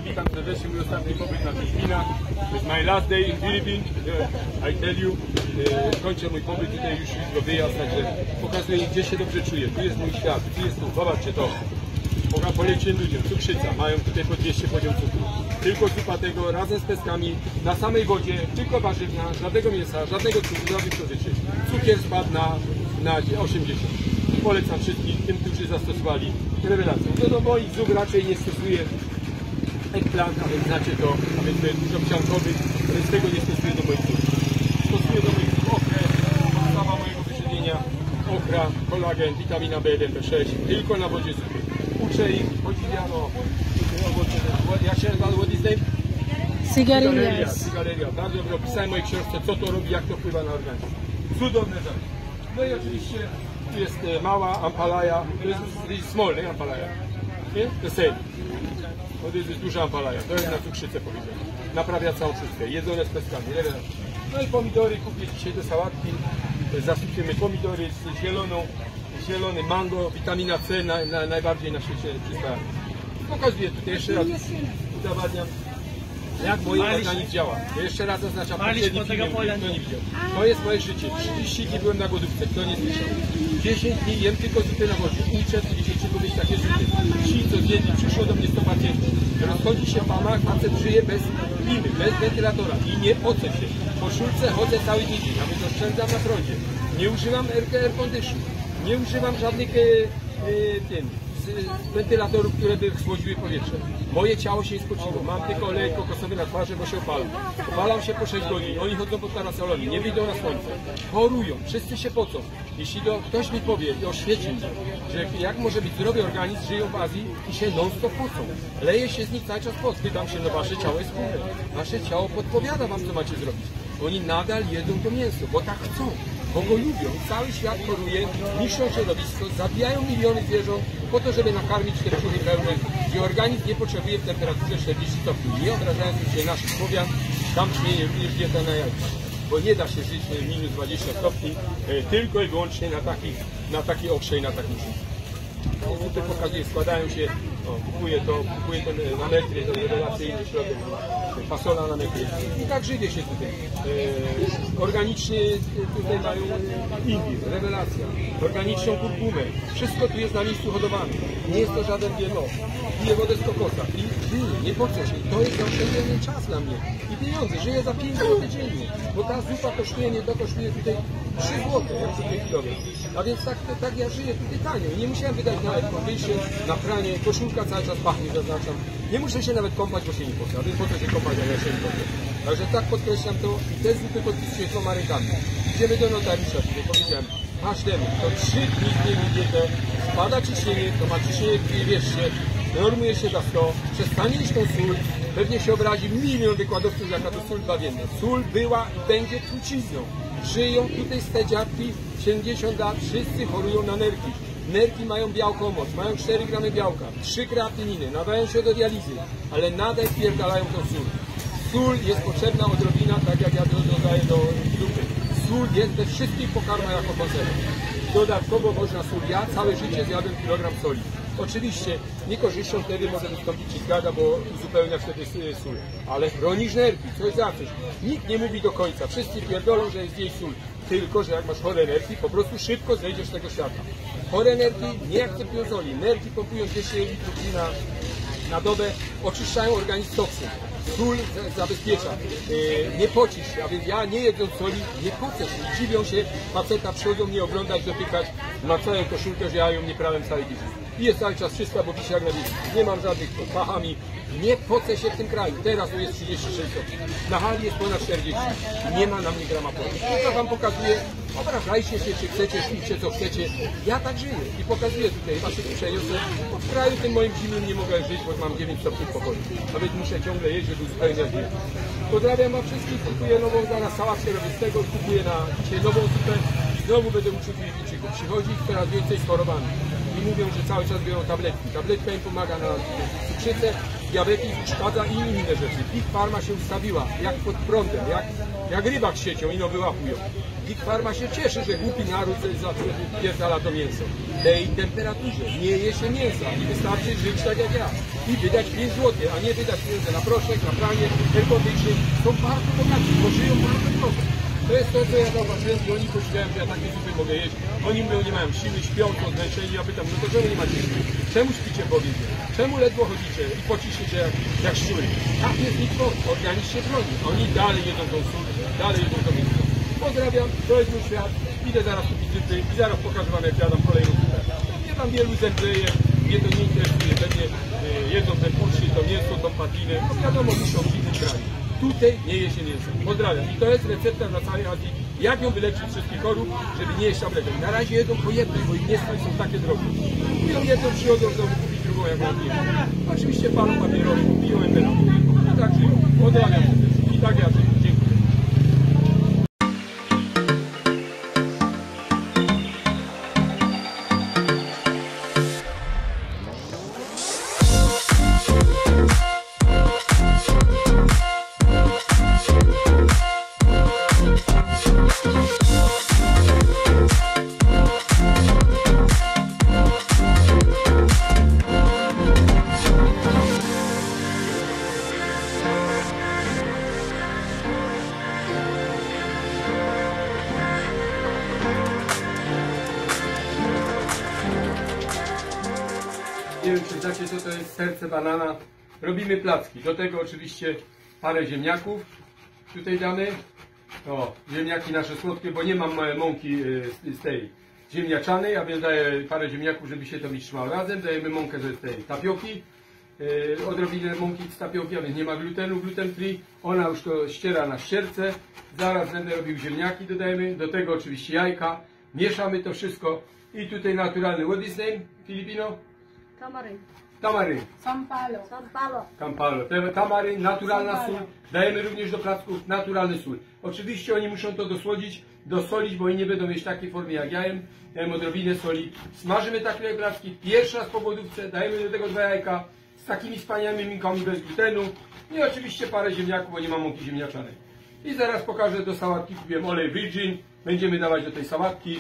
witam serdecznie, mój ostatni pobyt na Filipinach. To jest my last day in Philippines, I tell you. Kończę mój pobyt tutaj, już jutro wyjazd, także pokazuję, gdzie się dobrze czuję. Tu jest mój świat, tu jest tu, zobaczcie to. Poleciem ludziom, cukrzyca, mają tutaj po 200 poziom cukru. Tylko zupa tego razem z peskami, na samej wodzie, tylko warzywna, żadnego mięsa, żadnego cukru, żadnych słodyczy. Cukier spadł na 80. Polecam wszystkim, tym, którzy zastosowali rewelację. Do moich zup raczej nie stosuję eggplant, a więc znacie to, a więc to jest dużo psiankowych, z tego nie stosuję do moich zup. Stosuję do moich zup okrę, podstawa mojego wyżywienia, okra, kolagen, witamina B1, B6, tylko na wodzie zupy. Uczę ich, podziwiano, jak się nazywa, what is name? Sigaleria. Bardzo dobrze opisałem w mojej książce, co to robi, jak to wpływa na organizm. Cudowne rzeczy. No i oczywiście tu jest mała ampalaja, to jest small, nie ampalaja. Nie? To same. To jest duża ampalaja, to jest na cukrzycę powiedziane. Naprawia całą wszystkę, jedzone z peskami. No i pomidory kupię dzisiaj do sałatki. Zasypiemy pomidory z zielony mango, witamina C najbardziej na świecie przysłania. Pokazuję tutaj jeszcze raz, udowadniam, jak mój organizm działa. Jeszcze raz zaznaczam, poprzedni film, kto nie widział. To jest moje życie. 30 dni byłem na głodówce, kto nie słyszał. 10 dni jem tylko zupy na wodzie. Uczę 30 powiedzieć takie życie. Ci, co zjedli, przyszło do mnie 100 pacjentów. Rozchodzi się fama, facet żyje bez klimy, bez wentylatora i nie poce się. Po szulce chodzę cały tydzień, a więc oszczędzam na prądzie. Nie używam air condition. Nie używam żadnych wentylatorów, które by chłodziły powietrze. Moje ciało się nie spociło. Mam tylko olej kokosowy na twarzy, bo się opalam. Opalam się po 6 godzin. Oni chodzą pod parasolami, nie wyjdą na słońce. Chorują, wszyscy się pocą. Jeśli ktoś mi powie i oświeci mi, że jak może być zdrowy organizm, żyją w Azji i się non-stop pocą. Leje się z nich cały czas pot. Pytam się, no wasze ciało jest chore. Wasze ciało podpowiada wam, co macie zrobić. Oni nadal jedzą to mięso, bo tak chcą. Bo go lubią, cały świat choruje, niszczą środowisko, zabijają miliony zwierząt po to, żeby nakarmić te brzuchy pełne, gdzie organizm nie potrzebuje w temperaturze 40 stopni. Nie obrażając się naszych słowian, tam śmieje również dieta na jajka, bo nie da się żyć minus 20 stopni, tylko i wyłącznie na takiej okrze i na takim życiu. Tutaj pokazuję, składają się, kupuję ten na metry, to rewelacyjny środek, fasola na metry. I tak żyje się tutaj. Organicznie tutaj mają imbir, rewelacja, organiczną kurkumę. Wszystko tu jest na miejscu hodowane. Nie jest to żaden GMO. Piję wodę z kokosa i nie pocę się. To jest zaoszczędzony czas dla mnie. I pieniądze, żyję za 5 zł dziennie. Bo ta zupa kosztuje, nie to kosztuje tutaj 3 zł, jak zupy chwilowe. A więc tak ja żyję tutaj tanio. Nie musiałem wydać na air-condition, na pranie, koszulka cały czas pachnie, zaznaczam. Nie muszę się nawet kąpać, bo się nie pocę. A więc po co się kąpać, jak ja się nie pocę. Także tak podkreślam to i te zupy podpisuję 2 rękami. Idziemy do notariusza, tutaj powiedziałem, każdemu, to 3 dni zmieni dietę, spada ciśnienie, to ma ciśnienie krwi, wierzcie, normuje się za 100, przestanie jeść tą sól, pewnie się obrazi milion wykładowców, jaka to sól bawienna. Sól była i będzie trucizną. Żyją tutaj z te dziadki 70 lat, wszyscy chorują na nerki. Nerki mają białkomoc, mają 4 gramy białka, 3 kreatyniny, nadają się do dializy, ale nadal spierdalają tą sól. Sól jest potrzebna odrobina, tak jak ja dodaję do zupy. Sól jest we wszystkich pokarmach jako konserwa. Dodatkowo można sól. Ja całe życie zjadłem kilogram soli. Oczywiście niekorzyścią wtedy może wystąpić ci zgada, bo uzupełnia wtedy sól. Ale chronisz nerki, coś za coś. Nikt nie mówi do końca. Wszyscy pierdolą, że jest jej sól. Tylko, że jak masz chore nerki, po prostu szybko zejdziesz z tego świata. Chore nerki nie akceptują soli. Nerki pompują 200 litrów na dobę, oczyszczają organizm z toksyn. Sól zabezpiecza, nie pocisz, a więc ja nie jedząc soli, nie pocę się. Dziwią się, faceta przychodzą mnie oglądać, dotykać, na całą koszulkę, że ja ją nie prałem cały dzień. I jest cały czas czysta, bo pisze jak na wieki. Nie mam żadnych pachami, nie pocę się w tym kraju. Teraz tu jest 36 stopni. Na hali jest ponad 40. Nie ma na mnie grama potu. To wam pokazuję, obrażajcie się, czy chcecie, śmijcie co chcecie. Ja tak żyję i pokazuję tutaj, wasze przeniosę. Bo w kraju tym moim zimnym nie mogę żyć, bo mam 9 stopni pokoju. A więc muszę ciągle jeść, żeby uzupełniać dietę. Pozdrawiam wam wszystkich, kupuję nową, zaraz sałatkę robię z tego, kupuję na dzisiaj nową zupę. Znowu będę uczył Filipińczyków. Przychodzi ich coraz więcej schorowany. I mówią, że cały czas biorą tabletki. Tabletka im pomaga na cukrzycę, diabetes, szkadza i inne rzeczy. Ich farma się ustawiła, jak pod prądem, jak rybak z siecią i no wyłapują. Big Pharma się cieszy, że głupi naród pierdala to mięso. Tej temperaturze nie je się mięsa i wystarczy żyć tak jak ja. I wydać 5 zł, a nie wydać pieniądze na proszek, na pranie, herbotycznie. Są bardzo bogaci, bo żyją bardzo prosto. To jest to, co ja zauważyłem i oni powiedziałem, że ja takie zupy mogę jeść. Oni mówią, nie mają siły, śpią, to zmęczeni. Ja pytam, no to czemu nie macie siły? Czemu śpicie po obiedzie? Czemu ledwo chodzicie i pocicie się jak szczury? Tak jest ich organizm się broni. Oni dalej jedzą tą sól, dalej jedzą to mięso. Pozdrawiam, to jest mój świat. Idę zaraz kupić zupy i zaraz pokażę wam, jak jadam kolejną zupę. Nie tam wielu zemdleje, mnie to nie interesuje. Pewnie jedzą ten kurczy, to mięso, tą padlinę. No wiadomo, muszą w innym kraju. Tutaj nie je się mięso. Pozdrawiam. I to jest recepta dla całej Azji, jak ją wyleczyć z wszystkich chorób, żeby nie jeść tabletek. Na razie jedzą po jednej, bo ich mięsa są takie drogie. Piją jedną, przychodzą do domu kupić drugą, jak mam piję. Oczywiście palą papierosy, piją emperaturę. I tak żyją. Pozdrawiam. I tak ja żyję. Dziękuję. Nie wiem, czy znacie, co to jest serce banana. Robimy placki. Do tego oczywiście parę ziemniaków. Tutaj damy. O, ziemniaki nasze słodkie, bo nie mam mąki z tej ziemniaczanej, a więc daję parę ziemniaków, żeby się to mi trzymało razem. Dajemy mąkę z tej tapioki. Odrobinę mąki z tapioki, a więc nie ma glutenu, gluten free. Ona już to ściera na ścierce. Zaraz będę robił ziemniaki, dodajemy. Do tego oczywiście jajka. Mieszamy to wszystko. I tutaj naturalny, what is name, Filipino? Tamaryn. Tamaryn. Sampalo. Sampalo. Campalo. Tamaryn, naturalna sól. Dajemy również do placków naturalny sól. Oczywiście oni muszą to dosolić, bo oni nie będą mieć takiej formy jak ja jem. Dajemy odrobinę soli. Smażymy takie placki. Pierwszy raz po głodówce. Dajemy do tego 2 jajka z takimi wspaniałymi minkami bez glutenu. I oczywiście parę ziemniaków, bo nie mam mąki ziemniaczanej. I zaraz pokażę do sałatki. Kupiłem olej virgin. Będziemy dawać do tej sałatki.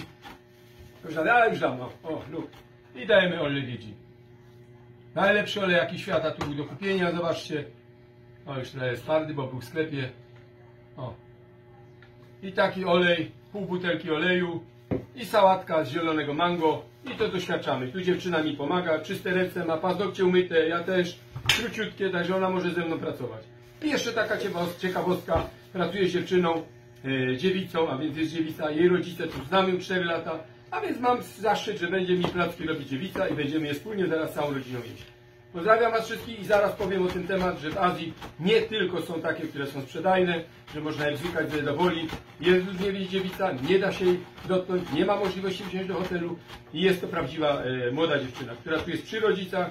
Już dam, no. O, lub. I dajemy olej virgin. Najlepszy olej jaki świata tu był do kupienia, zobaczcie. O, już trochę jest twardy, bo był w sklepie. O. I taki olej, pół butelki oleju i sałatka z zielonego mango. I to doświadczamy. Tu dziewczyna mi pomaga, czyste ręce, ma paznokcie umyte, ja też. Króciutkie, także ona może ze mną pracować. I jeszcze taka ciekawostka, pracuję z dziewczyną, dziewicą, a więc jest dziewica, jej rodzice tu znamy już 4 lata. A więc mam zaszczyt, że będzie mi placki robić dziewica i będziemy je wspólnie zaraz z całą rodziną jeść. Pozdrawiam Was wszystkich i zaraz powiem o tym temat, że w Azji nie tylko są takie, które są sprzedajne, że można je wzrukać z dowoli. Jest różnie dziewica, nie da się jej dotknąć, nie ma możliwości wziąć do hotelu i jest to prawdziwa młoda dziewczyna, która tu jest przy rodzicach.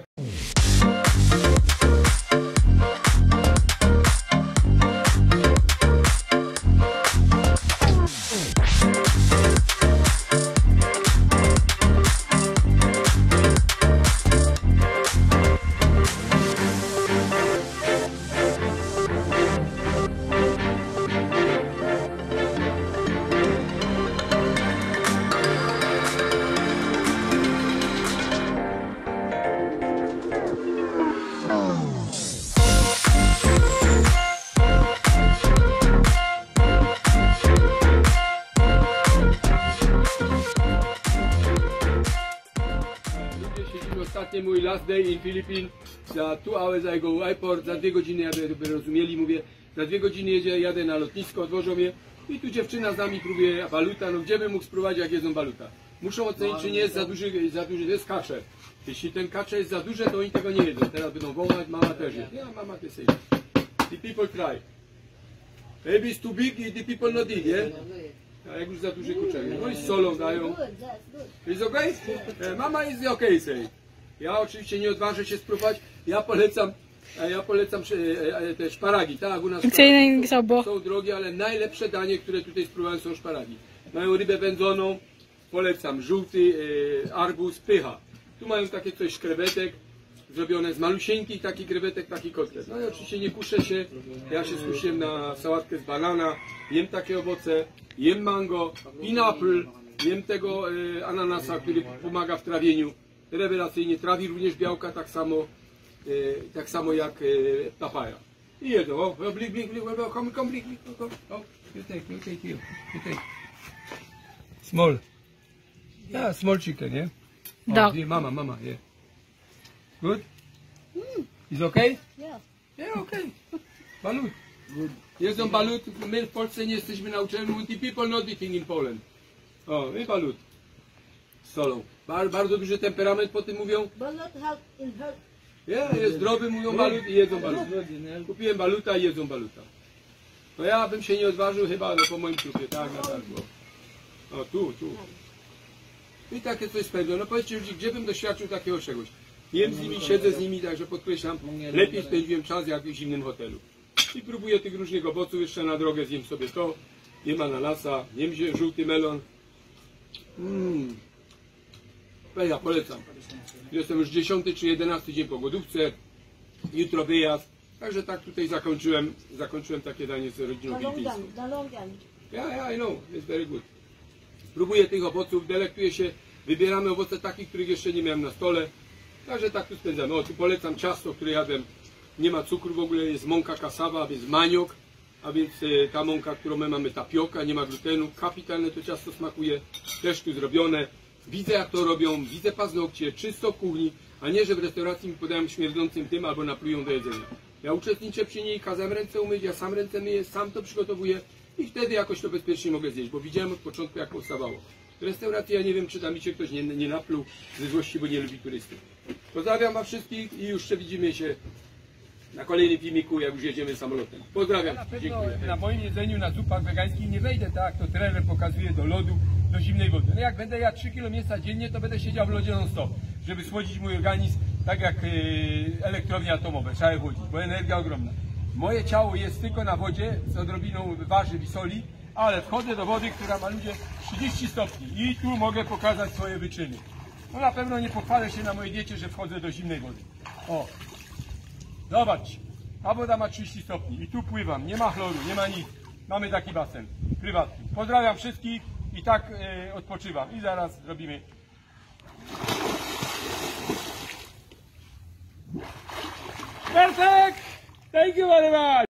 Ostatni mój last day in Philippines. Za 2 hours I go airport. Za 2 godziny, aby rozumieli, mówię, za 2 godziny jadę na lotnisko, odwożą mnie i tu dziewczyna z nami próbuje baluta. No gdzie bym mógł spróbować, jak jedzą baluta? Muszą ocenić, czy nie jest za duży, to jest kacze. Jeśli ten kacze jest za duże, to oni tego nie jedzą. Teraz będą wołać, mama też jest. Ja, mama też jest. The people try. Maybe it's too big, the people not eat, yeah? A jak już za duży kurczak. No i z solą dają. Jest okej? Mama jest okej, say. Ja oczywiście nie odważę się spróbować. Ja polecam te szparagi, tak? U nas są drogie, ale najlepsze danie, które tutaj spróbowałem, są szparagi. Mają rybę wędzoną, polecam, żółty arbuz, pycha. Tu mają takie coś krewetek, zrobione z malusieńkich takich krewetek, takich kotlet. No i oczywiście nie kuszę się, ja się skusiłem na sałatkę z banana, jem takie owoce, jem mango, pineapple, jem tego ananasa, który pomaga w trawieniu, rewelacyjnie trawi również białka, tak samo jak papaja. I jedzą, o, blik, come, blik, o, you take here, you take. Small. Yeah, small chicken, yeah? Dog. Yeah, mama, yeah. Good? Is okay? Yeah. Yeah, okay. Balut. Jedzą balut, my w Polsce nie jesteśmy nauczeni, multi people not eating in Poland. O, i balut. Z solą. Bardzo duży temperament po tym mówią. Balut help in her. Jest zdrowy, mówią balut i jedzą balut. Kupiłem baluta i jedzą baluta. No ja bym się nie odważył chyba, no po moim trupie, tak, na targu. O, tu. I takie coś spędzą. No powiedzcie ludzi, gdzie bym doświadczył takiego czegoś. Jem z nimi, siedzę z nimi, także podkreślam, lepiej spędziłem czas jak w zimnym hotelu. I próbuję tych różnych owoców, jeszcze na drogę zjem sobie to. Jem ananasa, jem żółty melon. Ja polecam. Jestem już 10 czy 11 dzień po głodówce. Jutro wyjazd. Także tak tutaj zakończyłem takie danie z rodziną filipińską. Yeah, I know, it's very good. Próbuję tych owoców, delektuję się, wybieramy owoce takich, których jeszcze nie miałem na stole. Także tak tu spędzamy. O, tu polecam ciasto, które jadłem. Nie ma cukru w ogóle, jest mąka kasawa, a więc maniok. A więc ta mąka, którą my mamy, tapioka, nie ma glutenu. Kapitalne to ciasto smakuje, też tu zrobione. Widzę jak to robią, widzę paznokcie, czysto w kuchni, a nie, że w restauracji mi podają śmierdzącym tym albo naplują do jedzenia. Ja uczestniczę przy niej, kazałem ręce umyć, ja sam ręce myję, sam to przygotowuję i wtedy jakoś to bezpiecznie mogę zjeść, bo widziałem od początku jak powstawało. W restauracji ja nie wiem, czy tam mi się ktoś nie napluł ze złości, bo nie lubi turystów. Pozdrawiam was wszystkich i już widzimy się na kolejnym filmiku, jak już jedziemy samolotem. Pozdrawiam. Dziękuję. Na moim jedzeniu, na zupach wegańskich nie wejdę tak, to trener pokazuje do lodu, do zimnej wody. No jak będę jadł 3 kg mięsa dziennie, to będę siedział w lodzie non stop, żeby słodzić mój organizm, tak jak elektrownie atomowe, trzeba je chłodzić, bo energia ogromna. Moje ciało jest tylko na wodzie z odrobiną warzyw i soli, ale wchodzę do wody, która ma ludzie 30 stopni i tu mogę pokazać swoje wyczyny. No na pewno nie pochwalę się na mojej diecie, że wchodzę do zimnej wody. O, zobaczcie, ta woda ma 30 stopni i tu pływam, nie ma chloru, nie ma nic. Mamy taki basen prywatny. Pozdrawiam wszystkich i tak odpoczywam. I zaraz zrobimy. Perfect! Thank you very much!